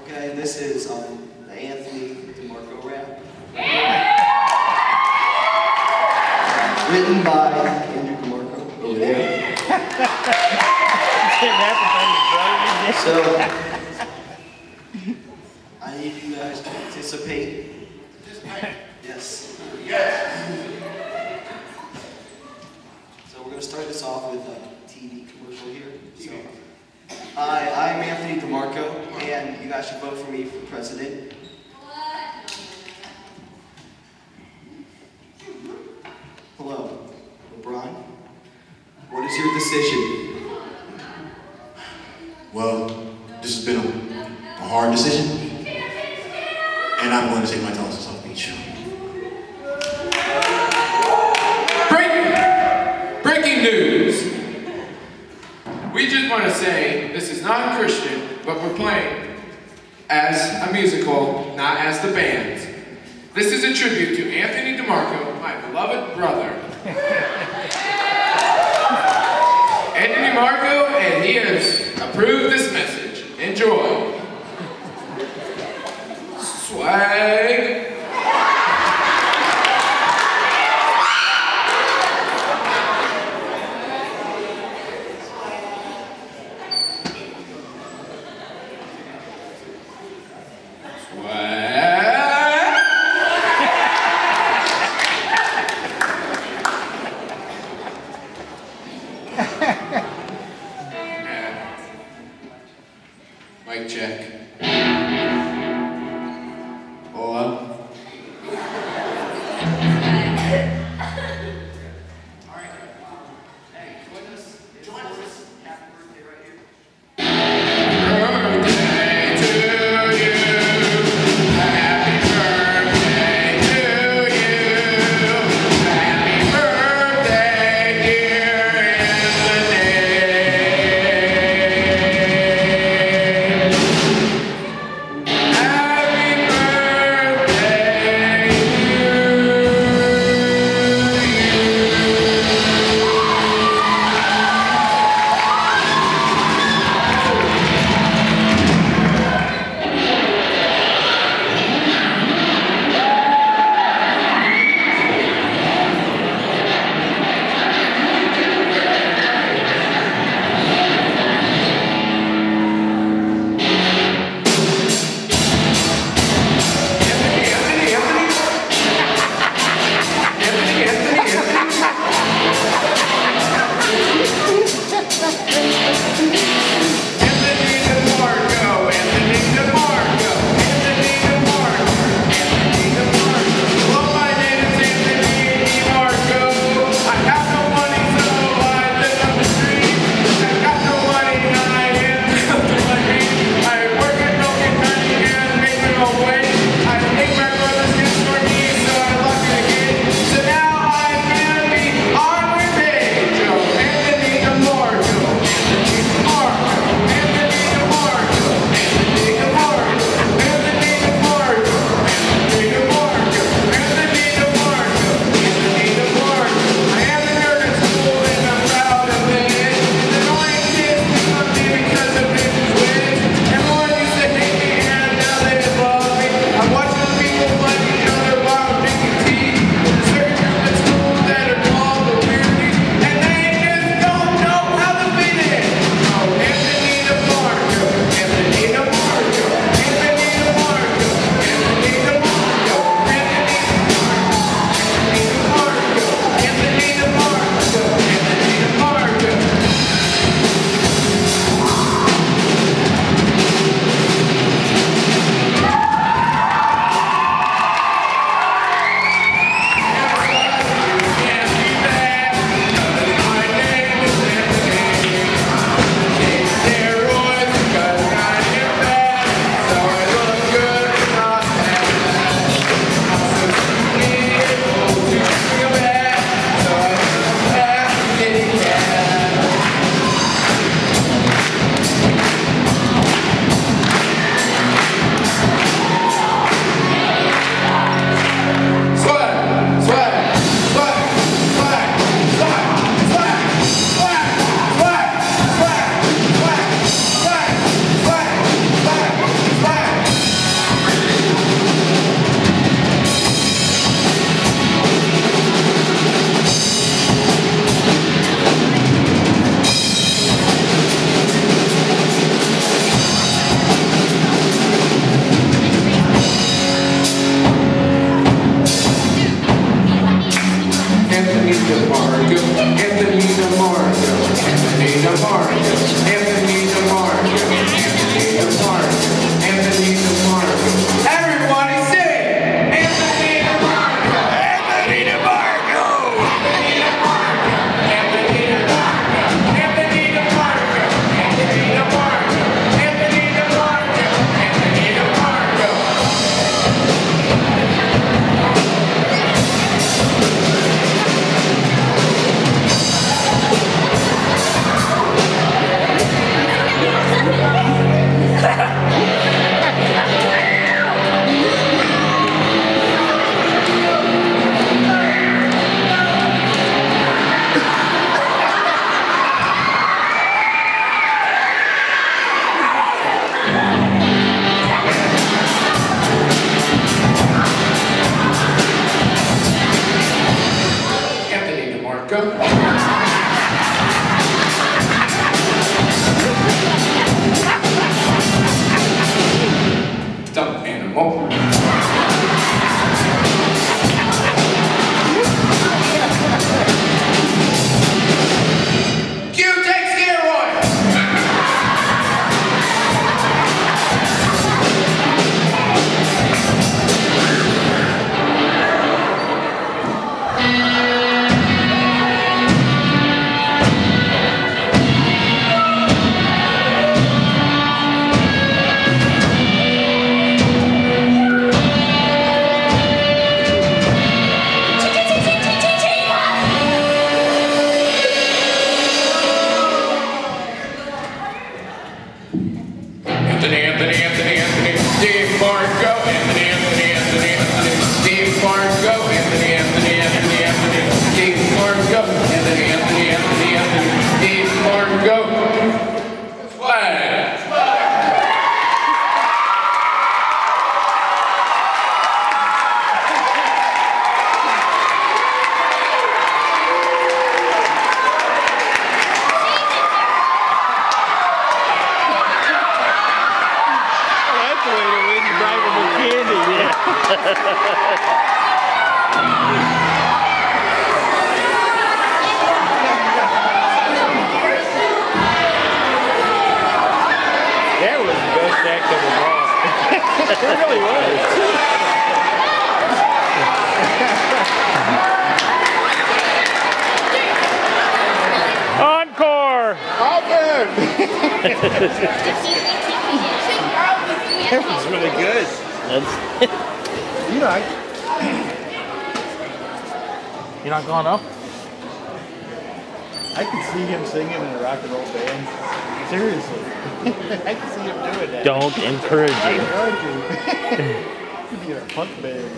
Okay, this is the Anthony DeMarco rap. Written by Andrew DeMarco over there. So, I need you guys to participate. Yes. Yes. So we're going to start this off with a TV commercial here. So, I'm Anthony DeMarco, and you guys should vote for me for president. Hello, LeBron. What is your decision? Well, this has been a hard decision, and I'm going to take my toss off the beach. Breaking news! We just want to say this is not Christian, but we're playing as a musical, not as the band. This is a tribute to Anthony DeMarco, my beloved brother. Anthony DeMarco, and he has approved this message. Enjoy. Swag. Mic check. Hola. That's the way to win drivable candy, yeah. That was the best act of them all. It really was. Encore! That was really good. You're not going up? I can see him singing in a rock and roll band. Seriously. I can see him doing that. Don't encourage him. He'd be in a punk band.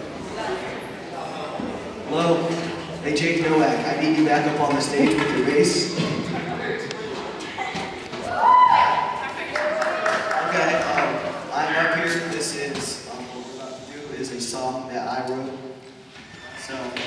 Hello. Hey, Jake Nowak. I need you back up on the stage with your bass. Okay, I'm up here. This is, what we're about to do is a song that I wrote. So,